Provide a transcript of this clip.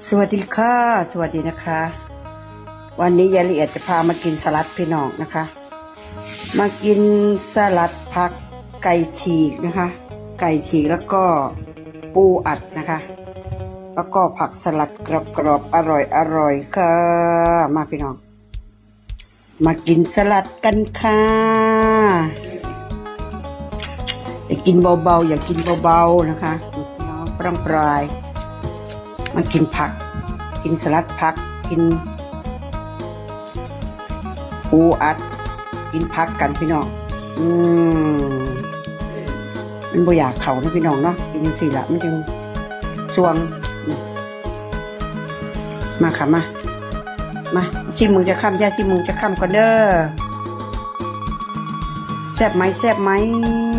สวัสดีค่ะสวัสดีนะคะวันนี้ยายละเอียดจะพามากินสลัดพี่น้องนะคะมากินสลัดผักไก่ฉีกนะคะไก่ฉีกแล้วก็ปูอัดนะคะแล้วก็ผักสลัดกรอบๆอร่อยค่ะมาพี่น้องมากินสลัดกันค่ะอย่ากินเบาๆอย่ากินเบาๆนะคะน้องปรายมากินผักกินสลัดผักกินปูอัดกินผักกันพี่น้องมันบ่อยากเข่านะพี่น้องเนาะกินจังสี่ละมันจึงสวงมาค่ะมาชิมมือจะข้ามย่าชิมมือจะข้ามก่อนเด้อแซ่บไหม